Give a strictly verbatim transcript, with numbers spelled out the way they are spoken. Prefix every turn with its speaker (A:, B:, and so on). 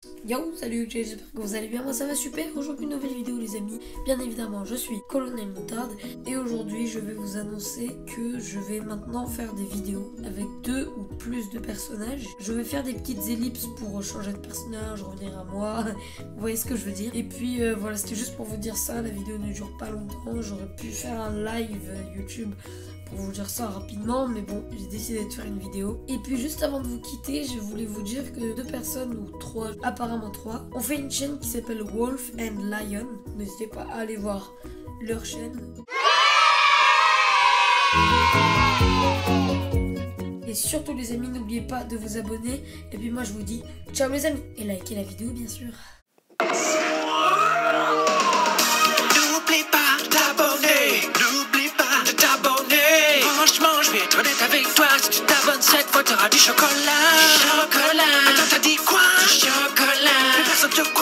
A: Yo, salut, j'espère que vous allez bien, moi ça va super. Aujourd'hui une nouvelle vidéo les amis. Bien évidemment je suis Colonel Moutarde et aujourd'hui je vais vous annoncer que je vais maintenant faire des vidéos avec deux ou plus de personnages. Je vais faire des petites ellipses pour changer de personnage, revenir à moi, vous voyez ce que je veux dire. Et puis euh, voilà, c'était juste pour vous dire ça, la vidéo ne dure pas longtemps, j'aurais pu faire un live YouTube pour vous dire ça rapidement, mais bon, j'ai décidé de faire une vidéo. Et puis juste avant de vous quitter, je voulais vous dire que deux personnes, ou trois, apparemment trois, ont fait une chaîne qui s'appelle Wolf and Lion. N'hésitez pas à aller voir leur chaîne. Et surtout les amis, n'oubliez pas de vous abonner. Et puis moi je vous dis ciao les amis. Et likez la vidéo bien sûr.
B: N'oublie pas d'abonner, n'oublie pas de t'abonner. Franchement, je vais être honnête avec toi. Si tu t'abonnes cette fois, t'auras du chocolat. Du chocolat. Attends, t'as dit quoi? Du chocolat. Plus personne te croit.